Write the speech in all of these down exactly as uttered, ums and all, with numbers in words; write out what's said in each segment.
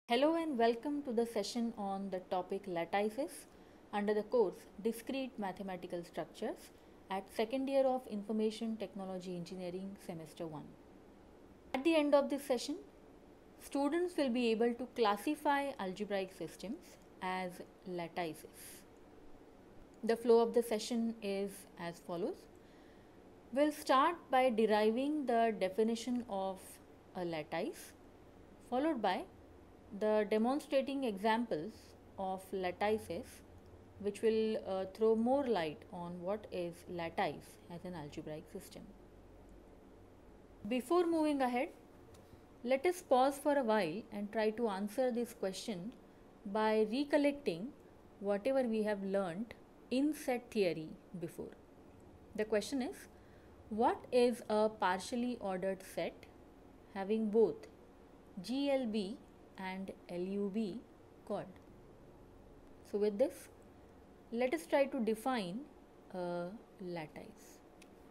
Hello and welcome to the session on the topic lattices under the course Discrete Mathematical Structures at second year of Information Technology Engineering semester one. At the end of this session, students will be able to classify algebraic systems as lattices. The flow of the session is as follows. We'll start by deriving the definition of a lattice, followed by the demonstrating examples of lattices, which will uh, throw more light on what is lattice as an algebraic system. Before moving ahead, let us pause for a while and try to answer this question by recollecting whatever we have learnt in set theory before. The question is, what is a partially ordered set having both G L B and L U B chord? So with this, let us try to define a lattice.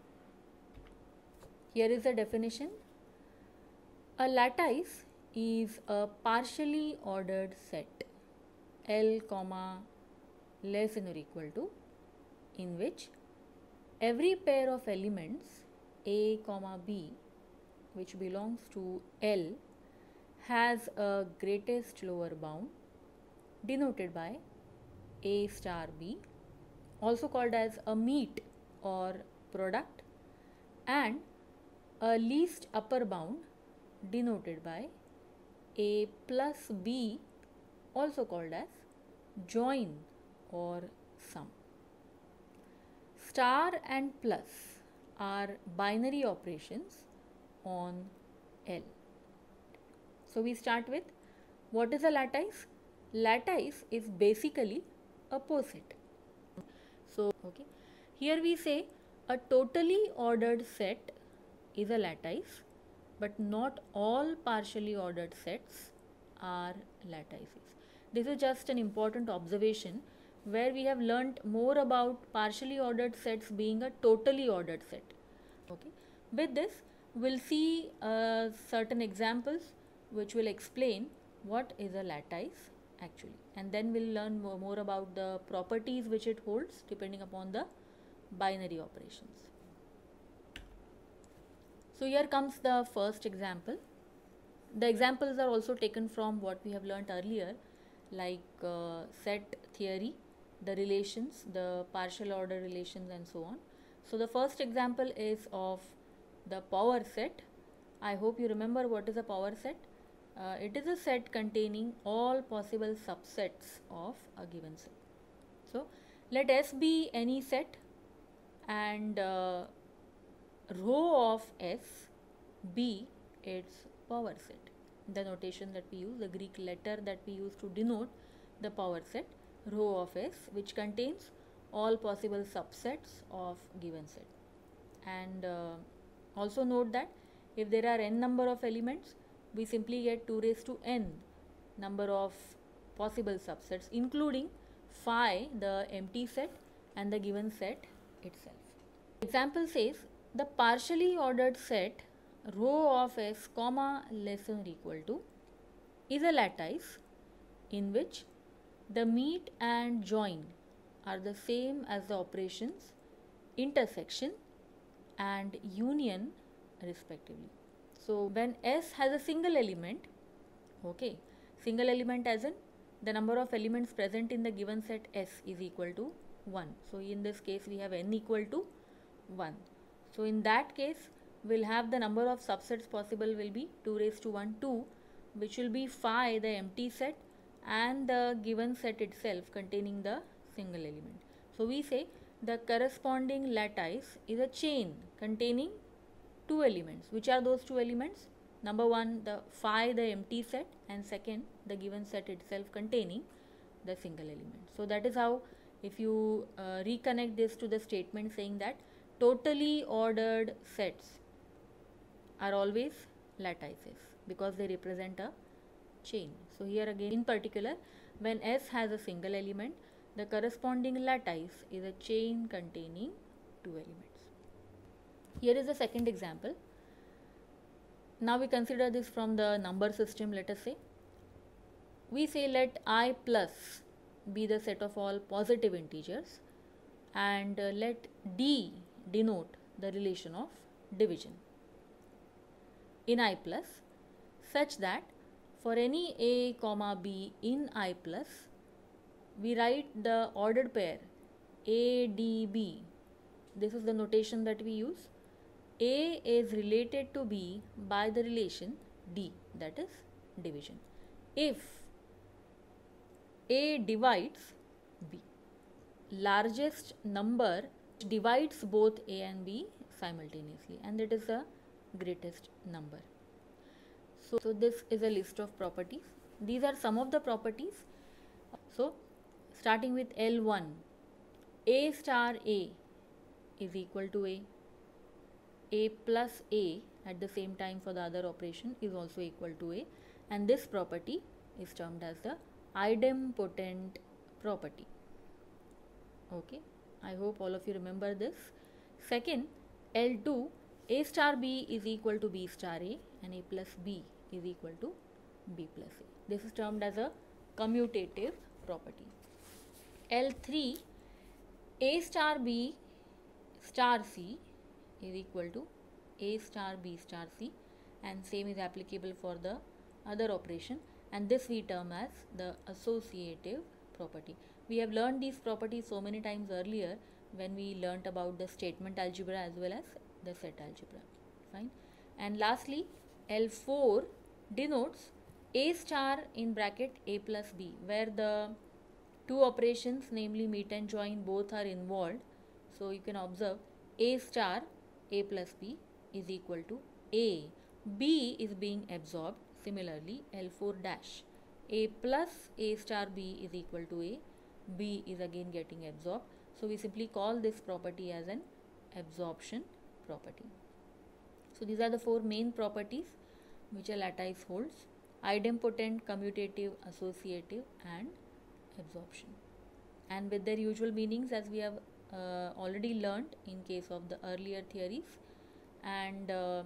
Here is the definition. A lattice is a partially ordered set L comma less than or equal to, in which every pair of elements A comma B which belongs to L has a greatest lower bound denoted by A star B, also called as a meet or product, and a least upper bound denoted by A plus B, also called as join or sum. Star and plus are binary operations on L. So we start with, what is a lattice? Lattice is basically a poset. So okay, here we say a totally ordered set is a lattice, but not all partially ordered sets are lattices. This is just an important observation where we have learnt more about partially ordered sets being a totally ordered set. Okay, with this we'll see uh, certain examples which will explain what is a lattice actually, and then we'll learn more, more about the properties which it holds depending upon the binary operations. So here comes the first example. The examples are also taken from what we have learnt earlier, like uh, set theory, the relations, the partial order relations, and so on. So the first example is of the power set. I hope you remember what is a power set. Uh, it is a set containing all possible subsets of a given set. So let S be any set, and uh, rho of S be its power set. The notation that we use, the Greek letter that we use to denote the power set, rho of S, which contains all possible subsets of given set. And uh, also note that if there are n number of elements, we simply get two raised to n number of possible subsets, including phi, the empty set, and the given set itself. Example says the partially ordered set rho of S comma less than or equal to is a lattice in which the meet and join are the same as the operations intersection and union respectively. So when S has a single element, okay, single element as in the number of elements present in the given set S is equal to one. So in this case we have n equal to one. So in that case we'll have the number of subsets possible will be two raised to one, two, which will be phi, the empty set, and the given set itself containing the single element. So we say the corresponding lattice is a chain containing two elements. Which are those two elements? Number one, the phi, the empty set, and second, the given set itself containing the single element. So that is how, if you uh, reconnect this to the statement saying that totally ordered sets are always lattices because they represent a chain. So here again, in particular, when S has a single element, the corresponding lattice is a chain containing two elements. Here is the second example. Now we consider this from the number system, let us say. we say let I plus be the set of all positive integers, and uh, let D denote the relation of division in I plus, such that for any A comma B in I plus, we write the ordered pair A D B. This is the notation that we use. A is related to B by the relation D, that is division. If A divides B, largest number divides both A and B simultaneously, and that is the greatest number. So, so this is a list of properties. These are some of the properties. So starting with L one, A star A is equal to A. A plus A at the same time for the other operation is also equal to A, and this property is termed as the idempotent property. Okay, I hope all of you remember this. Second, L two, A star B is equal to B star A, and A plus B is equal to B plus A. This is termed as a commutative property. L three, A star B star C is equal to A star B star C, and same is applicable for the other operation, and this we term as the associative property. We have learned these properties so many times earlier when we learnt about the statement algebra as well as the set algebra. Fine. And lastly, L four denotes A star in bracket A plus B, where the two operations, namely meet and join, both are involved. So you can observe A star A plus B is equal to A. B is being absorbed. Similarly, L four dash A plus A star B is equal to A. B is again getting absorbed. So we simply call this property as an absorption property. So these are the four main properties which a lattice holds: idempotent, commutative, associative, and absorption, and with their usual meanings as we have uh, already learnt in case of the earlier theories. And uh,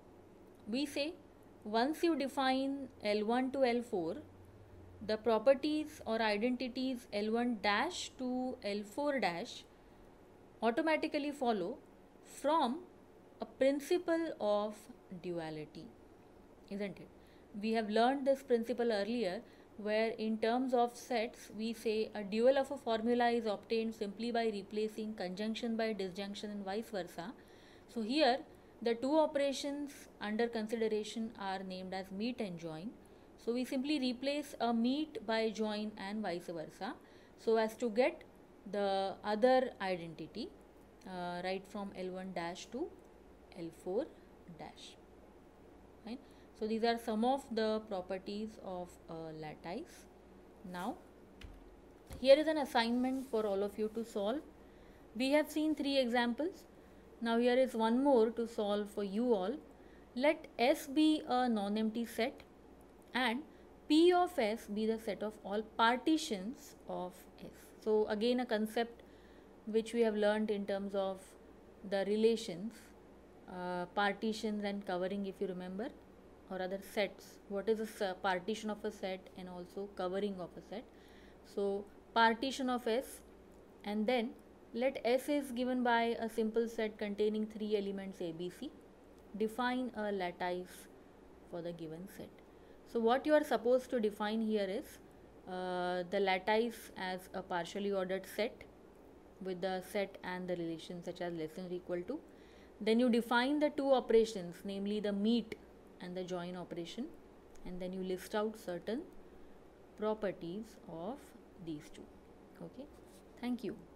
we say once you define L one to L four, the properties or identities L one dash to L four dash automatically follow from a principle of duality, isn't it? We have learned this principle earlier, where in terms of sets we say a dual of a formula is obtained simply by replacing conjunction by disjunction and vice versa. So here the two operations under consideration are named as meet and join. So we simply replace a meet by join and vice versa, so as to get the other identity uh, right from L one dash to L four dash. Right? So these are some of the properties of a lattice. Now here is an assignment for all of you to solve. We have seen three examples. Now here is one more to solve for you all. Let S be a non-empty set and P of S be the set of all partitions of S. So again a concept which we have learned in terms of the relations, uh, partitions and covering, if you remember, or other sets. What is a partition of a set and also covering of a set. So partition of S, and then let S is given by a simple set containing three elements A, B, C. Define a lattice for the given set. So what you are supposed to define here is uh, the lattice as a partially ordered set with the set and the relation such as less than or equal to. Then you define the two operations, namely the meet and the join operation, and then you list out certain properties of these two. Okay, thank you.